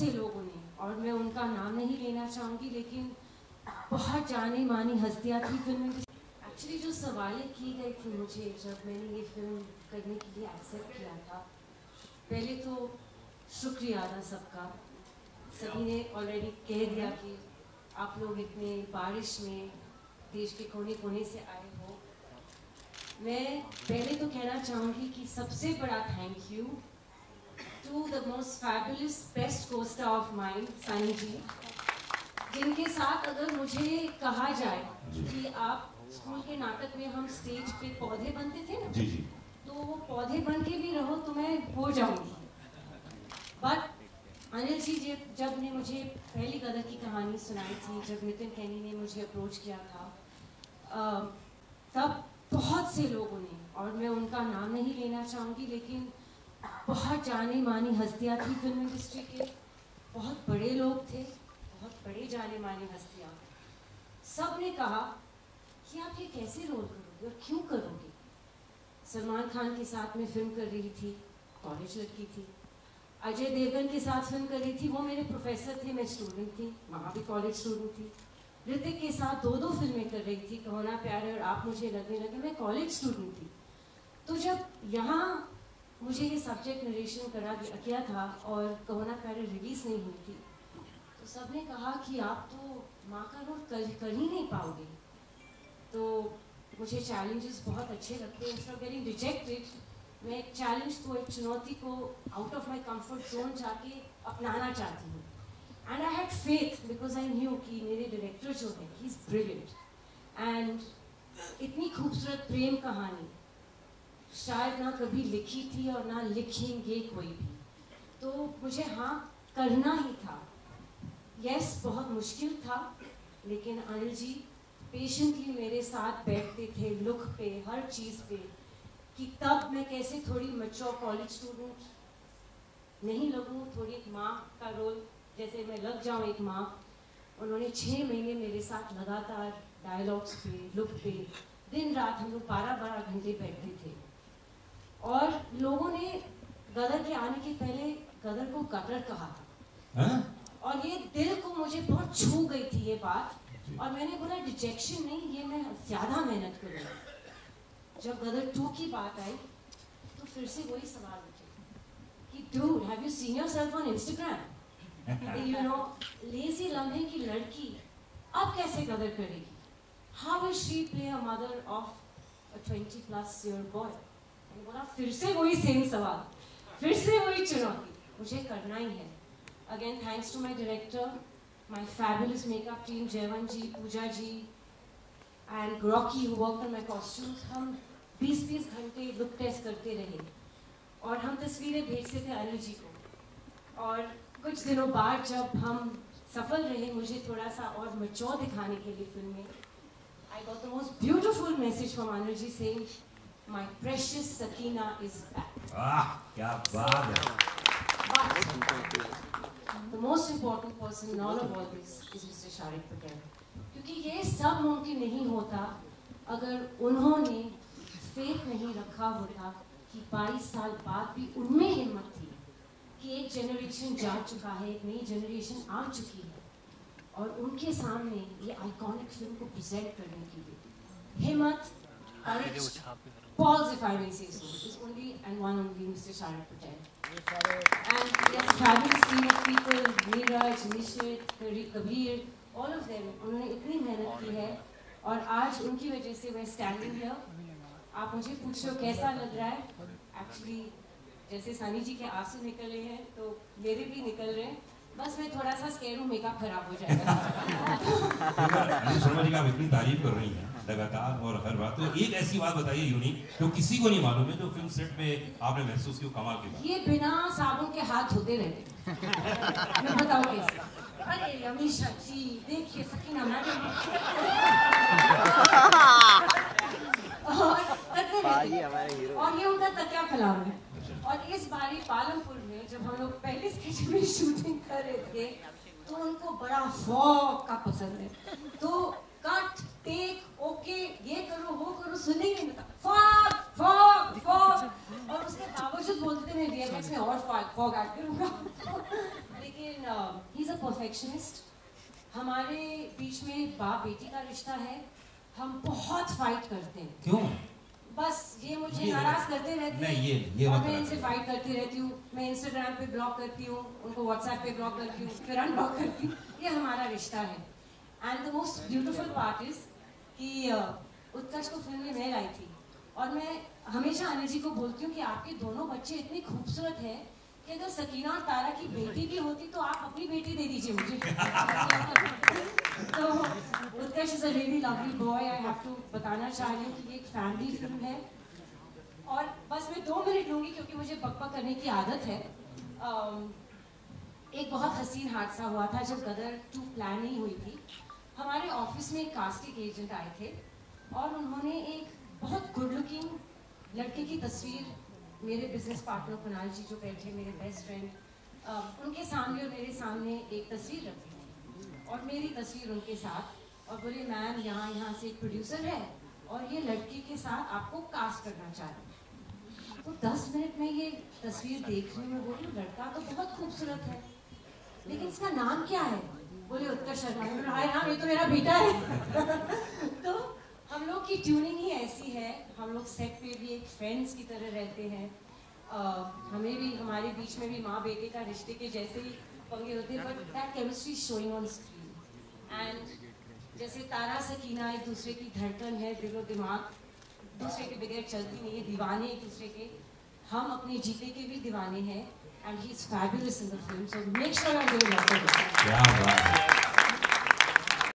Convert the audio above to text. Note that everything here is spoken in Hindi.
से लोगों ने, और मैं उनका नाम नहीं लेना चाहूँगी, लेकिन बहुत जानी मानी हस्तियाँ थी फिल्म में। एक्चुअली जो सवाल की गए थे मुझे जब मैंने ये फिल्म करने के लिए एक्सेप्ट किया था, पहले तो शुक्रिया था सबका। सभी ने ऑलरेडी कह दिया कि आप लोग इतने बारिश में देश के कोने कोने से आए हो। मैं पहले तो कहना चाहूँगी कि सबसे बड़ा thank you to the most fabulous best costar of mine, Sunny ji, जिनके साथ अगर मुझे कहा जाए कि आप स्कूल के नाटक में हम स्टेज पे पौधे बनते थे ना, जी जी, तो वो पौधे बन के भी रहो तो मैं हो जाऊंगी। बट अनिल जी जब ने मुझे पहली गदर की कहानी सुनाई थी, जब नितिन कैनी ने मुझे अप्रोच किया था, तब बहुत से लोगों ने, और मैं उनका नाम नहीं लेना चाहूँगी, लेकिन बहुत जानी मानी हस्तियाँ थी फिल्म इंडस्ट्री के, बहुत बड़े लोग थे, बहुत बड़े जाने माने हस्तियाँ। सब ने कहा कि आप ये कैसे रोल करोगे और क्यों करोगे। सलमान खान के साथ में फिल्म कर रही थी, कॉलेज लड़की थी। अजय देवगन के साथ फिल्म कर रही थी, वो मेरे प्रोफेसर थे, मैं स्टूडेंट थी, वहाँ भी कॉलेज स्टूडेंट थी। ऋतिक के साथ दो फिल्में कर रही थी, कहो ना प्यारे और आप मुझे लगने लगे, मैं कॉलेज स्टूडेंट थी। तो जब यहाँ मुझे ये सब्जेक्ट नरेशन करा किया था और कहो ना प्यारे रिलीज नहीं हुई थी, तो सब ने कहा कि आप तो माँ का रोल कर ही नहीं पाओगे। तो मुझे चैलेंजेस बहुत अच्छे लगते हैं। इंस्टेड ऑफ गेटिंग रिजेक्टेड, मैं एक चैलेंज को, एक चुनौती को out of my comfort zone जाके अपनाना चाहती हूँ। And I had faith because I knew कि मेरे डायरेक्टर जो है, ही इज़ ब्रिलियंट। एंड इतनी खूबसूरत प्रेम कहानी शायद ना कभी लिखी थी और ना लिखेंगे कोई भी, तो मुझे हाँ करना ही था। यस, बहुत मुश्किल था, लेकिन अनिल जी पेशेंटली मेरे साथ बैठते थे, लुक पे, हर चीज़ पे, कि तब मैं कैसे थोड़ी मैच्योर कॉलेज स्टूडेंट नहीं लगूँ, थोड़ी एक माँ का रोल जैसे मैं लग जाऊँ, एक माँ। उन्होंने 6 महीने मेरे साथ लगातार डायलॉग्स पे, लुक पे, दिन रात हम लोग 12-12 घंटे बैठते थे। और लोगों ने गदर के आने के पहले गदर को गदर कहा था, और ये दिल को मुझे बहुत छू गई थी ये बात। और मैंने बोला रिजेक्शन नहीं, ये मैं ज़्यादा मेहनत करूँगी। जब गदर 2 की बात आई तो फिर से वही सवाल उठे कि dude, have you seen yourself on Instagram? You know, lazy लम्हे की लड़की अब कैसे गदर करेगी? How will she play a mother of a 20+ year boy? मैंने बोला फिर से वही सेम सवाल, फिर से वही चुनौती, मुझे करना ही है। Again thanks to my director, my fabulous makeup team, Jaywant ji, Pooja ji, and Rocky who worked on my costumes। हम 20-20 घंटे लुक टेस्ट करते रहे और हम तस्वीरें भेजते थे अनिल जी को। और कुछ दिनों बाद जब हम सफल रहे, मुझे थोड़ा सा और मैच्योर दिखाने के लिए फिल्म में, I got the most beautiful message from Anil ji saying, "My precious Sakina is back." क्या बात है। The most important person in all of this is Mr. Sharik Patel, क्योंकि ये सब मुमकिन नहीं होता अगर उन्होंने फेथ नहीं रखा होता कि 22 साल बाद भी उनमें हिम्मत थी कि एक जनरेशन जा चुका है, एक नई जनरेशन आ चुकी है और उनके सामने ये आइकॉनिक फिल्म को प्रेजेंट करने के लिए हिम्मत, courage, balls if I may say so, is only and one only Mr. Sharik Patel. And we have a fabulous team of people, Neeraj, Nishit, Kabir, all of them. उन्होंने इतनी मेहनत की है और आज उनकी वजह से मैं स्टैंडिंग हियर। आप मुझे पूछ रहे हो कैसा लग रहा है? एक्चुअली जैसे सनी जी के आंसू निकले हैं तो मेरे भी निकल रहे हैं, बस मैं थोड़ा सा स्केयर हूँ, मेकअप खराब हो जाएगा। अनिल शर्मा जी का आप इतनी तारीफ कर रही हैं लगातार और हर बात, तो एक ऐसी बात बताइए यूनिक जो किसी को नहीं मालूम है, जो फिल्म सेट पे आपने महसूस की कमाल की बात। ये बिना साबुन के हाथ धोते रहते। मैं बताऊँ कैसे? अरे अमीशा जी देखिए, सकीना मैडम और ये उनका तकिया फैलाव है। और इस बारी पालमपुर में जब हम लोग पहले स्केच में शूटिंग कर रहे थे तो उनको बड़ा फॉग का पसंद है, तो कट टेक ओके ये करो वो करो सुनेंगे मतलब फॉग फॉग फॉग, और उसके बावजूद बोलते थे मैं वीएफएक्स में और फॉग ऐड करूंगा। लेकिन ही इज़ अ परफेक्शनिस्ट। हमारे बीच में बाप बेटी का रिश्ता है, हम बहुत फाइट करते हैं। क्यों? बस ये मुझे नाराज करते रहते हैं। ये और मैं इनसे फाइट करती रहती हूँ। मैं इंस्टाग्राम पे ब्लॉक करती हूँ, उनको व्हाट्सएप पे ब्लॉक करती हूँ, फिर अनब्लॉक करती हूँ। ये हमारा रिश्ता है। And the most beautiful part is कि उत्कर्ष को फिल्म में मैं लाई थी, और मैं हमेशा अनिल जी को बोलती हूँ कि आपके दोनों बच्चे इतने खूबसूरत हैं कि अगर सकीना और तारा की बेटी भी होती तो आप अपनी बेटी दे दीजिए मुझे। तो Utkarsh is a really lovely boy. I have to बताना चाह रही हूँ कि ये एक फैमिली फिल्म है। और बस मैं 2 मिनट लूँगी क्योंकि मुझे बकबक करने की आदत है। एक बहुत हसीन हादसा हुआ था जब गदर 2 प्लान नहीं हुई थी। हमारे ऑफिस में एक कास्टिंग एजेंट आए थे और उन्होंने एक बहुत गुड लुकिंग लड़के की तस्वीर मेरे बिजनेस पार्टनर कुणाल जी जो बैठे मेरे बेस्ट फ्रेंड, उनके सामने और मेरे सामने एक तस्वीर रखी थी और मेरी तस्वीर उनके साथ, और बोले मैम यहाँ से एक प्रोड्यूसर है और ये लड़के के साथ आपको कास्ट करना चाहते हैं। तो 10 मिनट में ये तस्वीर देख रही हूँ, मैं बोली लड़का तो बहुत खूबसूरत है लेकिन इसका नाम क्या है? बोले उत्कर्ष शर्मा। हाय नाम, ये तो मेरा बेटा है। तो हम लोग की ट्यूनिंग ही ऐसी है, हम लोग सेट पे भी एक फ्रेंड्स की तरह रहते हैं। हमें भी हमारे बीच में भी माँ बेटे का रिश्ते के जैसे ही पंगे होते हैं, but that chemistry showing on screen. And जैसे तारा सकीना एक दूसरे की धड़कन है, दिलो दिमाग दूसरे के बगैर चलती नहीं है, दीवाने एक दूसरे के। हम अपने जीते के भी दीवाने हैं, and he is fabulous in the film, so make sure I do love it.